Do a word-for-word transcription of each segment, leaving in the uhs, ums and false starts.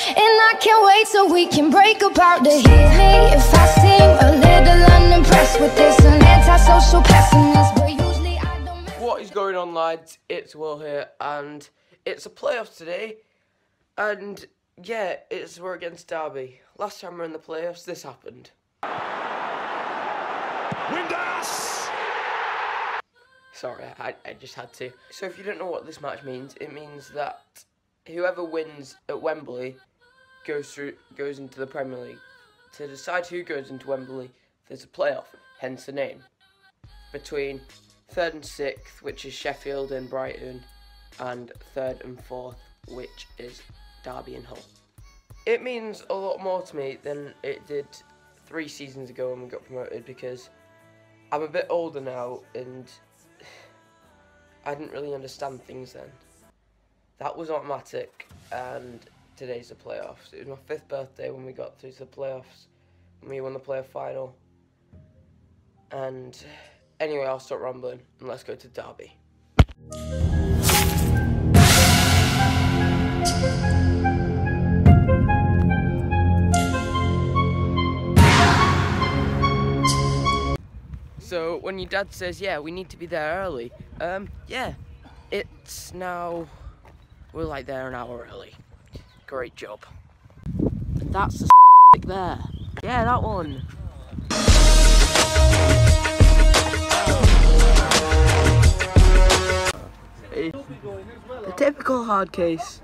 And I can't wait till we can break apart to hear me if I seem a little unimpressed with this, an antisocial pessimist, but usually I don't. What is going on, lads? It's Will here, and it's a playoffs today, and yeah, it's we're against Derby. Last time we were in the playoffs, this happened. Windass! Sorry, I, I just had to. So if you don't know what this match means, it means that whoever wins at Wembley goes through, goes into the Premier League. To decide who goes into Wembley, there's a playoff, hence the name, between third and sixth, which is Sheffield and Brighton, and third and fourth, which is Derby and Hull. It means a lot more to me than it did three seasons ago when we got promoted, because I'm a bit older now and I didn't really understand things then. That was automatic, and today's the playoffs. It was my fifth birthday when we got through to the playoffs, when we won the playoff final. And anyway, I'll stop rambling and let's go to Derby. So when your dad says, yeah, we need to be there early, um, yeah, it's now, we're like there an hour early. Great job. And that's the there. Yeah, that one. The typical hard case.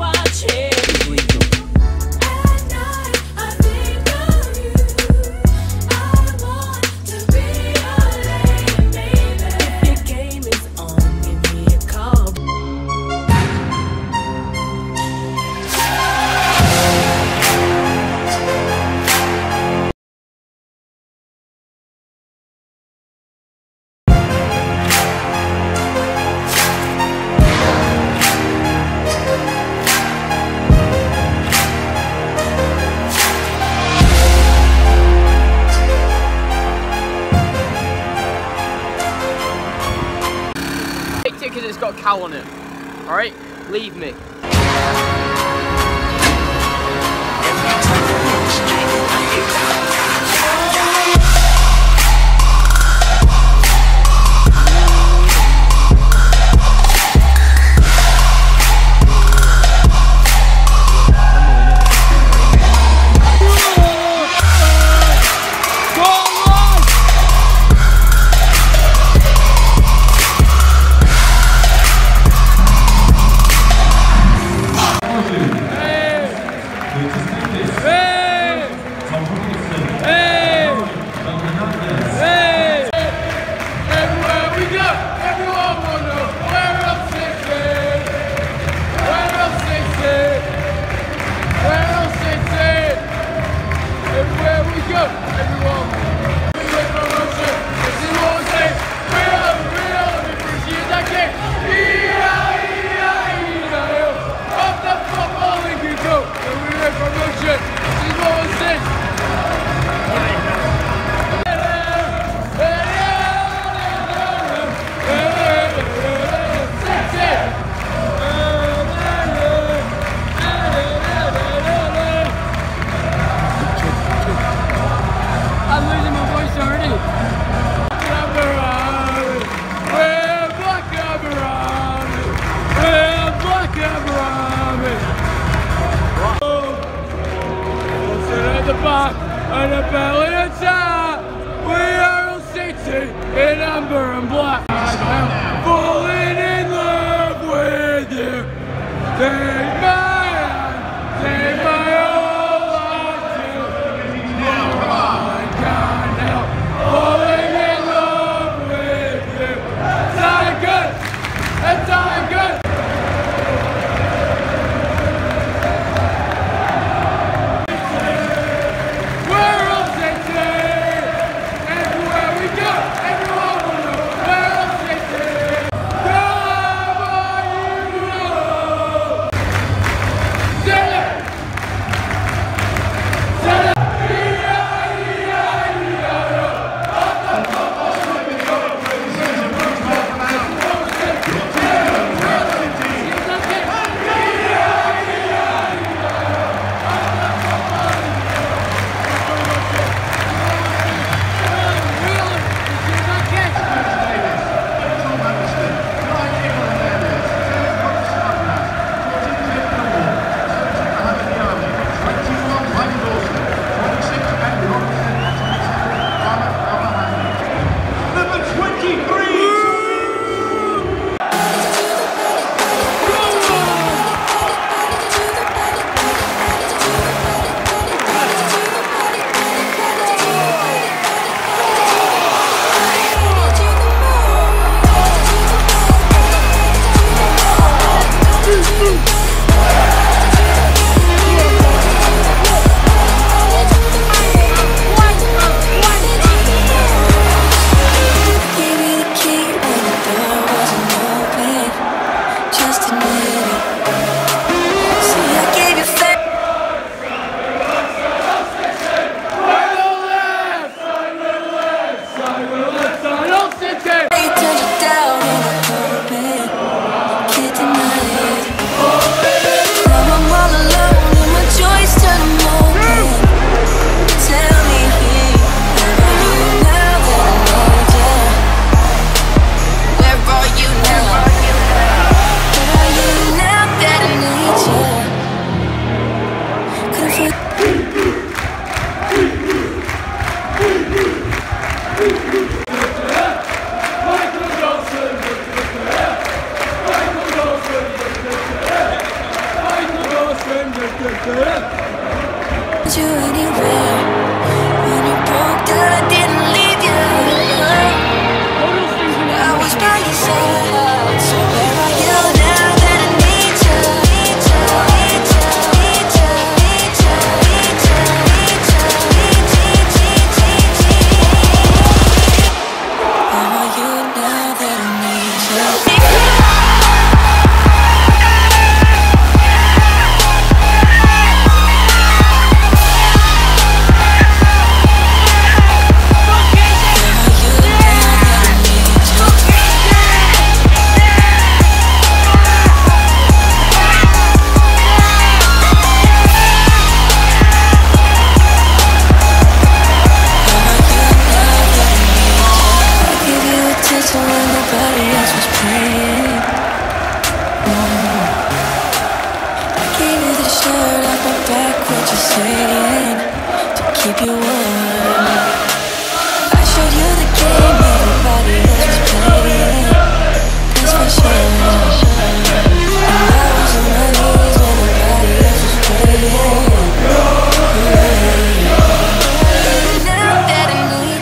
Because it's got a cow on it. Alright? Leave me. And a belly and top, we are all sixty in amber and black. I'm falling in love with you. Take my hand, take my whole life too. Now I can't help falling in love with you. It's not good. It's not good. You anywhere when you broke down, I didn't leave you. I was by your side. So where are you now that I need you? Need you, need you, need you, need you, need you, need you, need you, need you. Where are you now that I need you? Keep you warm. I showed you the game everybody else was playing. That's for sure. And I was on my knees when nobody else was praying. Now that I need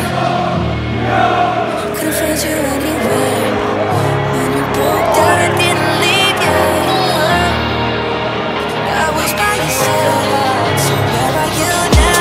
you, couldn't find you anywhere. When you broke down, I didn't leave you. I was by your side. So where are you now?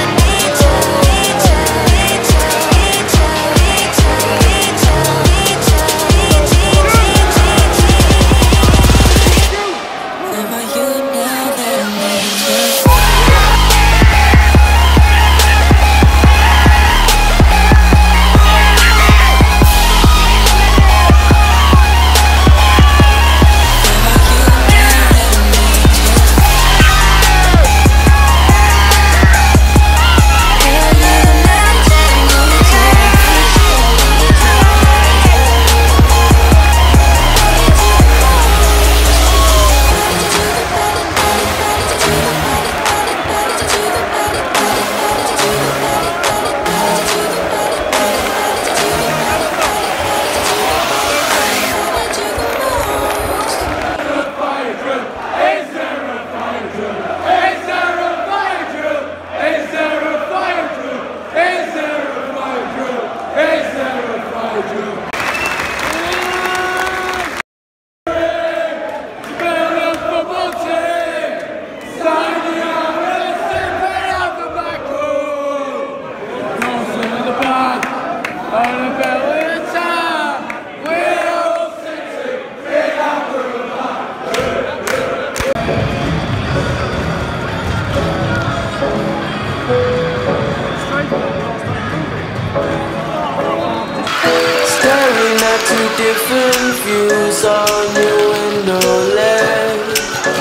Two different views on your window ledge.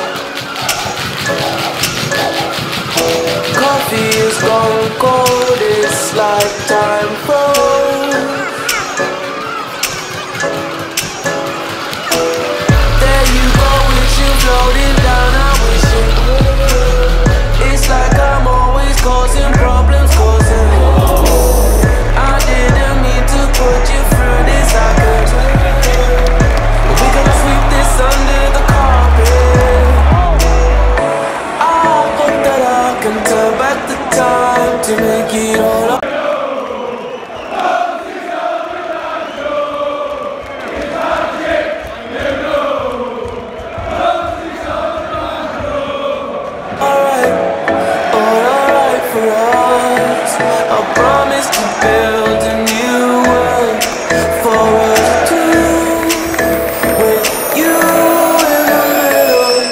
Coffee is gone cold, it's like time froze. There you go with you floating down, I wish it. It's like I'm always causing problems, causing. I didn't mean to put you through this, I could. We gonna sweep this under the carpet. I hope that I can turn back the time to make it all up. Alright, alright for us. I promise to build a new world for us two, with you in the middle.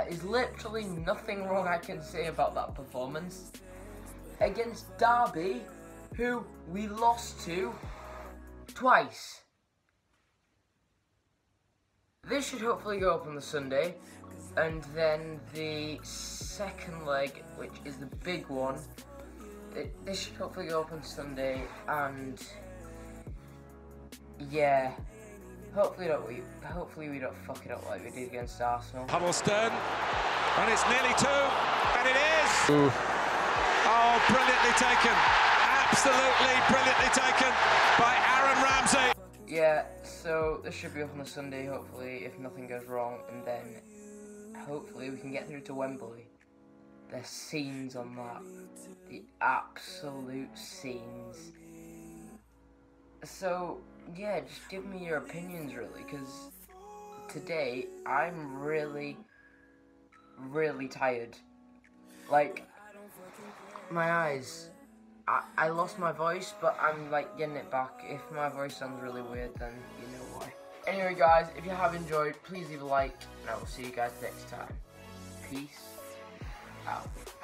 There is literally nothing wrong I can say about that performance. Against Derby, who we lost to twice. This should hopefully go up on the Sunday, and then the second leg, which is the big one, it, this should hopefully go up on Sunday, and yeah, hopefully don't we, hopefully we don't fuck it up like we did against Arsenal. Huddleston, and it's nearly two, and it is! Ooh. Oh, brilliantly taken, absolutely brilliantly taken by Aaron Ramsey. Yeah, so this should be up on the Sunday, hopefully, if nothing goes wrong, and then hopefully we can get through to Wembley. The scenes on that, the absolute scenes. So, yeah, just give me your opinions, really, because today I'm really, really tired. Like, my eyes, I, I lost my voice, but I'm, like, getting it back. If my voice sounds really weird, then you know why. Anyway, guys, if you have enjoyed, please leave a like, and I will see you guys next time. Peace out.